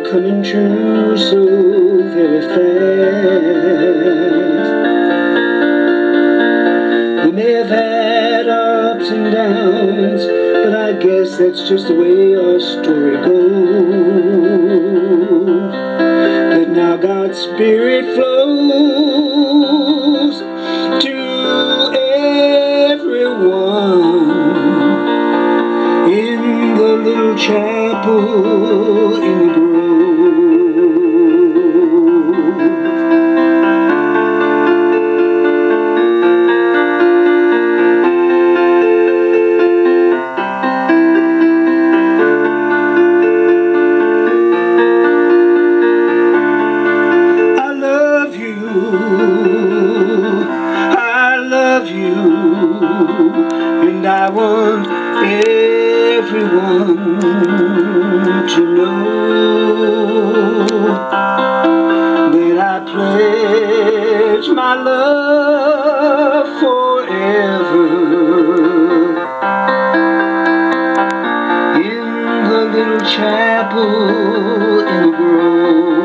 coming true so very fast. We may have had our ups and downs, but I guess that's just the way our story goes. But now God's Spirit flows to everyone in the little chapel in the grove. I love you, and I want everyone to know that I pledge my love forever in the little chapel in the grove.